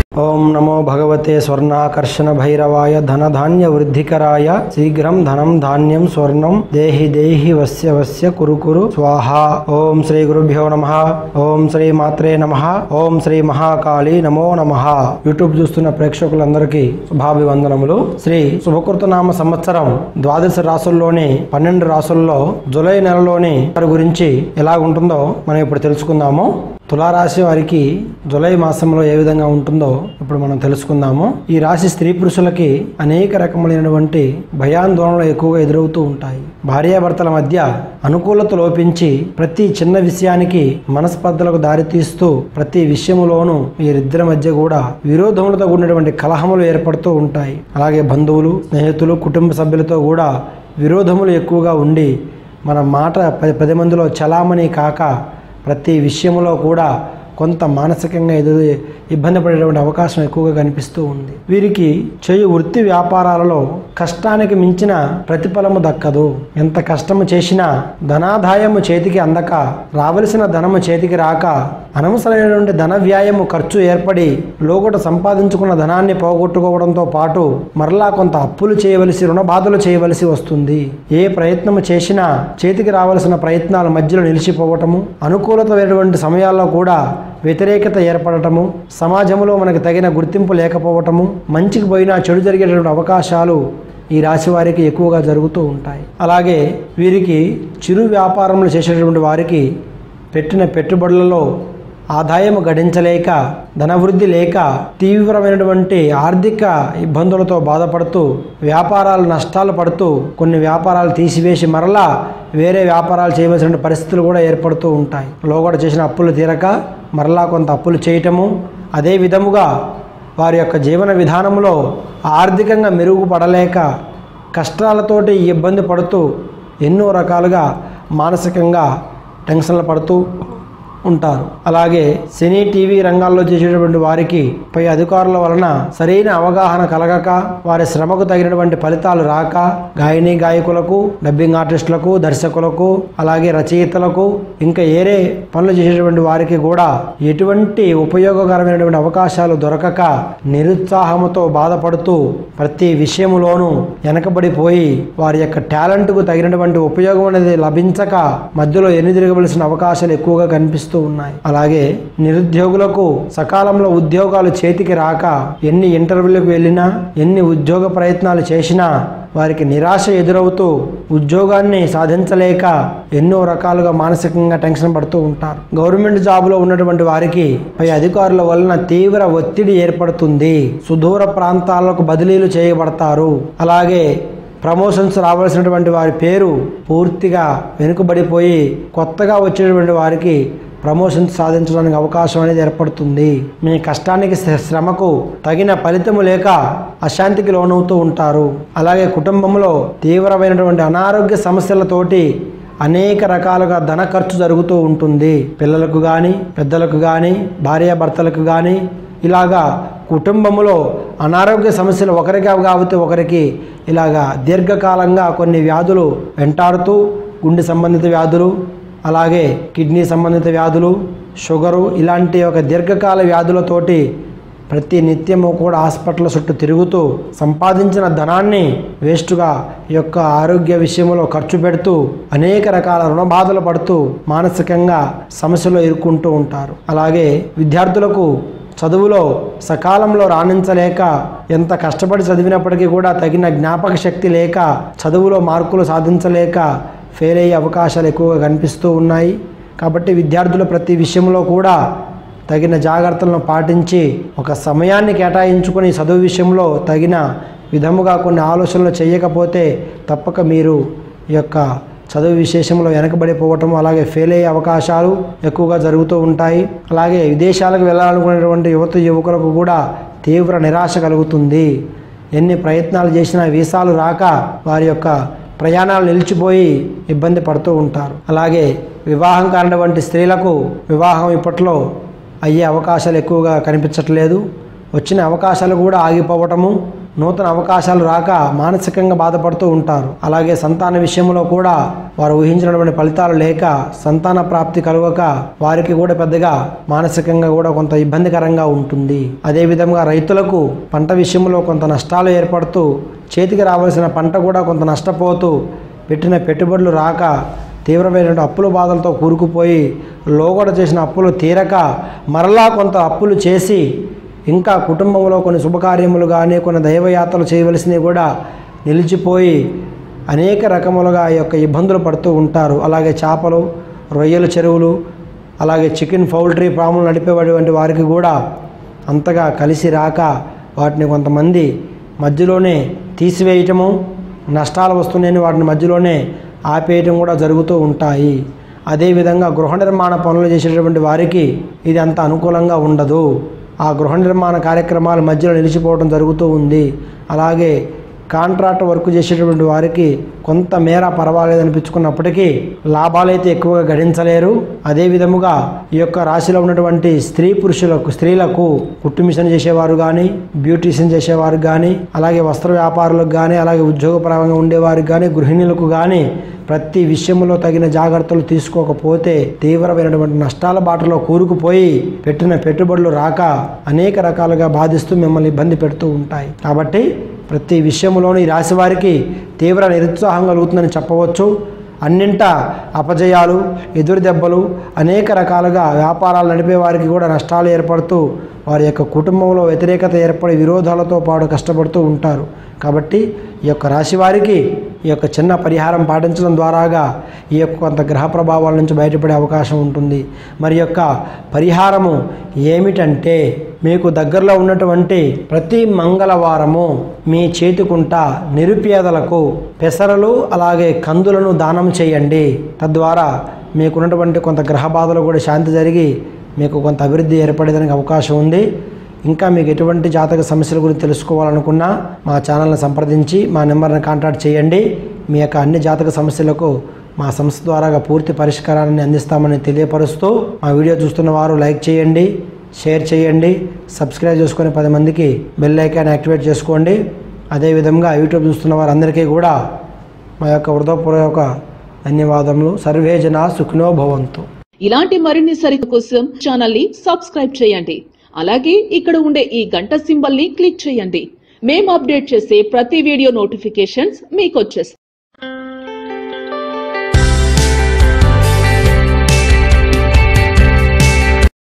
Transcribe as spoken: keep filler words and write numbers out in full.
ओम नमो भगवते स्वर्णाकर्षण भैरवाय धनधान्य वृद्धिकराय शीघ्रं धनं धान्यं स्वर्णं देहि देहि वस्य वस्य कुरु कुरु स्वाहा। ओम श्री गुरुभ्यो नमः। ओम श्री मात्रे नमः। ओम श्री महाकाली नमो नमः। యూట్యూబ్ చూస్తున్న ప్రేక్షకులందరికీ శుభాభివందనములు। శ్రీ శుభకృతనామ సంవత్సరం ద్వాదశ రాసుల్లోని పన్నెండు రాసుల్లో జూలై నెలలోని వారి గురించి ఎలా ఉంటుందో మనం ఇప్పుడు తెలుసుకుందాము। తులారాశి వారికి జూలై మాసంలో ఏ విధంగా ఉంటుందో ఇప్పుడు మనం తెలుసుకుందాము। ఈ రాశి స్త్రీ పురుషులకి అనేక రకములైనటువంటి భయాందోళనలు ఎక్కువగా ఎదురవుతూ ఉంటాయి। భార్యాభర్తల మధ్య అనుకూలత లోపించి ప్రతి చిన్న విషయానికి మనస్పర్ధలకు దారితీస్తూ ప్రతి విషయములోనూ వీరిద్దరి మధ్య కూడా విరోధములతో కూడినటువంటి కలహములు ఏర్పడుతూ ఉంటాయి। అలాగే బంధువులు, స్నేహితులు, కుటుంబ సభ్యులతో కూడా విరోధములు ఎక్కువగా ఉండి మన మాట పది పది మందిలో చలామణి కాక ప్రతి విషయంలో కూడా కొంత మానసికంగా ఎదురు ఇబ్బంది పడేటువంటి అవకాశం ఎక్కువగా కనిపిస్తూ ఉంది। వీరికి చేయు వృత్తి వ్యాపారాలలో కష్టానికి మించిన ప్రతిఫలము దక్కదు। ఎంత కష్టము చేసినా ధనాదాయము చేతికి అందక రావలసిన ధనము చేతికి రాక అనవసరమైనటువంటి ధన వ్యాయము ఖర్చు ఏర్పడి లోగట సంపాదించుకున్న ధనాన్ని పోగొట్టుకోవడంతో పాటు మరలా కొంత అప్పులు చేయవలసి రుణ బాధలు చేయవలసి వస్తుంది। ఏ ప్రయత్నము చేసినా చేతికి రావలసిన ప్రయత్నాలు మధ్యలో నిలిచిపోవటము, అనుకూలతమైనటువంటి సమయాల్లో కూడా వ్యతిరేకత ఏర్పడటము, సమాజంలో మనకు తగిన గుర్తింపు లేకపోవటము, మంచికి పోయినా చెడు జరిగేటటువంటి అవకాశాలు ఈ రాశి వారికి ఎక్కువగా జరుగుతూ ఉంటాయి। అలాగే వీరికి చిరు వ్యాపారములు చేసేటటువంటి వారికి పెట్టిన పెట్టుబడులలో ఆదాయము గడించలేక ధనవృద్ధి లేక తీవ్రమైనటువంటి ఆర్థిక ఇబ్బందులతో బాధపడుతూ వ్యాపారాలు నష్టాలు పడుతూ కొన్ని వ్యాపారాలు తీసివేసి మరలా వేరే వ్యాపారాలు చేయవలసిన పరిస్థితులు కూడా ఏర్పడుతూ ఉంటాయి। లోగడ చేసిన అప్పులు తీరక మరలా కొంత అప్పులు చేయటము, అదే విధముగా వారి యొక్క జీవన విధానంలో ఆర్థికంగా మెరుగుపడలేక కష్టాలతోటి ఇబ్బంది పడుతూ ఎన్నో రకాలుగా మానసికంగా టెన్షన్లు పడుతూ ఉంటారు। అలాగే సినీ టీవీ రంగాల్లో చేసేటువంటి వారికి పై అధికారుల వలన సరైన అవగాహన కలగక వారి శ్రమకు తగినటువంటి ఫలితాలు రాక గాయని గాయకులకు, డబ్బింగ్ ఆర్టిస్టులకు, దర్శకులకు, అలాగే రచయితలకు, ఇంకా ఏరే పనులు చేసేటువంటి వారికి కూడా ఎటువంటి ఉపయోగకరమైనటువంటి అవకాశాలు దొరకక నిరుత్సాహముతో బాధపడుతూ ప్రతి విషయంలోనూ వెనకబడిపోయి వారి యొక్క టాలెంట్కు తగినటువంటి ఉపయోగం అనేది లభించక మధ్యలో ఎన్నిదిరగవలసిన అవకాశాలు ఎక్కువగా కనిపిస్తాయి ఉన్నాయి। అలాగే నిరుద్యోగులకు సకాలంలో ఉద్యోగాలు చేతికి రాక ఎన్ని ఇంటర్వ్యూలకు వెళ్ళినా ఎన్ని ఉద్యోగ ప్రయత్నాలు చేసినా వారికి నిరాశ ఎదురవుతూ ఉద్యోగాన్ని సాధించలేక ఎన్నో రకాలుగా మానసికంగా టెన్షన్ పడుతూ ఉంటారు। గవర్నమెంట్ జాబ్లో ఉన్నటువంటి వారికి పై అధికారుల వలన తీవ్ర ఒత్తిడి ఏర్పడుతుంది। సుదూర ప్రాంతాలకు బదిలీలు చేయబడతారు। అలాగే ప్రమోషన్స్ రావాల్సినటువంటి వారి పేరు పూర్తిగా వెనుకబడిపోయి కొత్తగా వచ్చేటువంటి వారికి ప్రమోషన్స్ సాధించడానికి అవకాశం అనేది ఏర్పడుతుంది। మీ కష్టానికి శ్రమకు తగిన ఫలితము లేక అశాంతికి లోనవుతూ ఉంటారు। అలాగే కుటుంబంలో తీవ్రమైనటువంటి అనారోగ్య సమస్యలతోటి అనేక రకాలుగా ధన ఖర్చు జరుగుతూ ఉంటుంది। పిల్లలకు కానీ, పెద్దలకు కానీ, భార్యాభర్తలకు కానీ ఇలాగా కుటుంబంలో అనారోగ్య సమస్యలు ఒకరికి కాబట్టి ఒకరికి ఇలాగా దీర్ఘకాలంగా కొన్ని వ్యాధులు వెంటాడుతూ గుండె సంబంధిత వ్యాధులు, అలాగే కిడ్నీ సంబంధిత వ్యాధులు, షుగరు ఇలాంటి ఒక దీర్ఘకాల వ్యాధులతోటి ప్రతి నిత్యము కూడా హాస్పిటల్ చుట్టూ తిరుగుతూ సంపాదించిన ధనాన్ని వేస్ట్గా ఈ యొక్క ఆరోగ్య విషయంలో ఖర్చు పెడుతూ అనేక రకాల రుణ బాధలు పడుతూ మానసికంగా సమస్యలు ఎదుర్కొంటూ ఉంటారు। అలాగే విద్యార్థులకు చదువులో సకాలంలో రాణించలేక ఎంత కష్టపడి చదివినప్పటికీ కూడా తగిన జ్ఞాపక శక్తి లేక చదువులో మార్కులు సాధించలేక ఫెయిల్ అయ్యే అవకాశాలు ఎక్కువగా కనిపిస్తూ ఉన్నాయి। కాబట్టి విద్యార్థులు ప్రతి విషయంలో కూడా తగిన జాగ్రత్తలను పాటించి ఒక సమయాన్ని కేటాయించుకొని చదువు విషయంలో తగిన విధముగా కొన్ని ఆలోచనలు చేయకపోతే తప్పక మీరు ఈ యొక్క చదువు విశేషంలో వెనకబడిపోవటం, అలాగే ఫెయిల్ అయ్యే అవకాశాలు ఎక్కువగా జరుగుతూ ఉంటాయి। అలాగే విదేశాలకు వెళ్ళాలనుకునేటువంటి యువత యువకులకు కూడా తీవ్ర నిరాశ కలుగుతుంది। ఎన్ని ప్రయత్నాలు చేసినా వీసాలు రాక వారి యొక్క ప్రయాణాలు నిలిచిపోయి ఇబ్బంది పడుతూ ఉంటారు। అలాగే వివాహం కానిటువంటి స్త్రీలకు వివాహం ఇప్పట్లో అయ్యే అవకాశాలు ఎక్కువగా కనిపించట్లేదు। వచ్చిన అవకాశాలు కూడా ఆగిపోవటము, నూతన అవకాశాలు రాక మానసికంగా బాధపడుతూ ఉంటారు. అలాగే సంతాన విషయంలో కూడా వారు ఊహించినటువంటి ఫలితాలు లేక సంతాన ప్రాప్తి కలుగక వారికి కూడా పెద్దగా మానసికంగా కూడా కొంత ఇబ్బందికరంగా ఉంటుంది. అదేవిధంగా రైతులకు పంట విషయంలో కొంత నష్టాలు ఏర్పడుతూ చేతికి రావాల్సిన పంట కూడా కొంత నష్టపోతూ పెట్టిన పెట్టుబడులు రాక తీవ్రమైన అప్పుల బాధలతో కూరుకుపోయి లోగడ చేసిన అప్పులు తీరక మరలా కొంత అప్పులు చేసి ఇంకా కుటుంబంలో కొన్ని శుభకార్యములు కానీ కొన్ని దైవయాత్రలు చేయవలసినవి కూడా నిలిచిపోయి అనేక రకములుగా ఈ యొక్క ఇబ్బందులు పడుతూ ఉంటారు. అలాగే చేపలు, రొయ్యల చెరువులు, అలాగే చికెన్ పౌల్ట్రీ ఫాములు నడిపేటువంటి వారికి కూడా అంతగా కలిసి రాక వాటిని కొంతమంది మధ్యలోనే తీసివేయటము, నష్టాలు వస్తున్నాయని వాటిని మధ్యలోనే ఆపేయటం కూడా జరుగుతూ ఉంటాయి. అదేవిధంగా గృహ నిర్మాణ పనులు చేసేటటువంటి వారికి ఇది అంత అనుకూలంగా ఉండదు. ఆ గృహ నిర్మాణ కార్యక్రమాల మధ్యలో నిలిచిపోవడం జరుగుతూ ఉంది. అలాగే కాంట్రాక్ట్ వర్క్ చేసేటటువంటి వారికి కొంత మేర పర్వాలేదు అనిపించుకున్నప్పటికీ లాభాలైతే ఎక్కువగా గడించలేరు. అదే విధముగా ఈ యొక్క రాశిలో ఉన్నటువంటి స్త్రీ పురుషులకు స్త్రీలకు కుట్టు మిషన్ చేసేవారు కానీ, బ్యూటీషియన్ చేసేవారు కానీ, అలాగే వస్త్ర వ్యాపారులకు కానీ, అలాగే ఉద్యోగపరంగా ఉండేవారికి కానీ, గృహిణులకు కానీ ప్రతి విషయంలో తగిన జాగ్రత్తలు తీసుకోకపోతే తీవ్రమైనటువంటి నష్టాల బాటలో కూరుకుపోయి పెట్టిన పెట్టుబడులు రాక అనేక రకాలుగా బాధిస్తూ మిమ్మల్ని ఇబ్బంది పెడుతూ ఉంటాయి. కాబట్టి ప్రతి విషయంలోనూ ఈ రాశి వారికి తీవ్ర నిరుత్సాహం కలుగుతుందని చెప్పవచ్చు. అన్నింట అపజయాలు, ఎదురు దెబ్బలు, అనేక రకాలుగా వ్యాపారాలు నడిపే వారికి కూడా నష్టాలు ఏర్పడుతూ వారి యొక్క కుటుంబంలో వ్యతిరేకత ఏర్పడి విరోధాలతో పాటు కష్టపడుతూ ఉంటారు. కాబట్టి ఈ యొక్క రాశి వారికి ఈ యొక్క చిన్న పరిహారం పాటించడం ద్వారాగా ఈ యొక్క కొంత గ్రహ ప్రభావాల నుంచి బయటపడే అవకాశం ఉంటుంది. మరి యొక్క పరిహారము ఏమిటంటే, మీకు దగ్గరలో ఉన్నటువంటి ప్రతి మంగళవారము మీ చేతికుంట నిరుపేదలకు పెసరలు అలాగే కందులను దానం చేయండి. తద్వారా మీకున్నటువంటి కొంత గ్రహ బాధలు కూడా శాంతి జరిగి మీకు కొంత అభివృద్ధి ఏర్పడేదానికి అవకాశం ఉంది. ఇంకా మీకు ఎటువంటి జాతక సమస్యల గురించి తెలుసుకోవాలనుకున్నా మా ఛానల్ని సంప్రదించి మా నెంబర్ని కాంటాక్ట్ చేయండి. మీ యొక్క అన్ని జాతక సమస్యలకు మా సంస్థ ద్వారా పూర్తి పరిష్కారాన్ని అందిస్తామని తెలియపరుస్తూ మా వీడియో చూస్తున్న వారు లైక్ చేయండి, షేర్ చేయండి, సబ్స్క్రైబ్ చేసుకొని పది మందికి బెల్ ఐకాన్ యాక్టివేట్ చేసుకోండి. అదేవిధంగా యూట్యూబ్ చూస్తున్న వారందరికీ కూడా మా యొక్క హృదయపూర్వక ధన్యవాదములు. సర్వే జనా సుఖినో భవంతు. ఇలాంటి మరిన్ని సరిత కోసం ఛానల్ ని సబ్స్క్రైబ్ చేయండి. అలాగే ఇక్కడ ఉండే ఈ గంట సింబల్ ని క్లిక్ చేయండి. మేము అప్డేట్ చేసే ప్రతి వీడియో నోటిఫికేషన్స్ మీకు వచ్చేస్తాయి.